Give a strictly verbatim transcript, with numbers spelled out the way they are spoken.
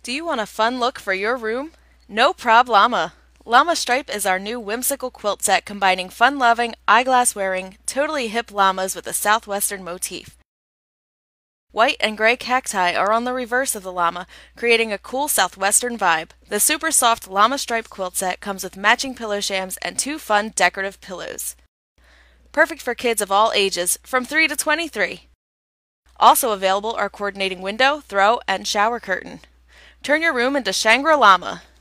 Do you want a fun look for your room? No prob Llama! Llama Stripe is our new whimsical quilt set combining fun-loving, eyeglass-wearing, totally hip llamas with a southwestern motif. White and gray cacti are on the reverse of the llama, creating a cool southwestern vibe. The super soft Llama Stripe quilt set comes with matching pillow shams and two fun decorative pillows. Perfect for kids of all ages, from three to twenty-three. Also available are coordinating window, throw, and shower curtain. Turn your room into Shangri-Llama.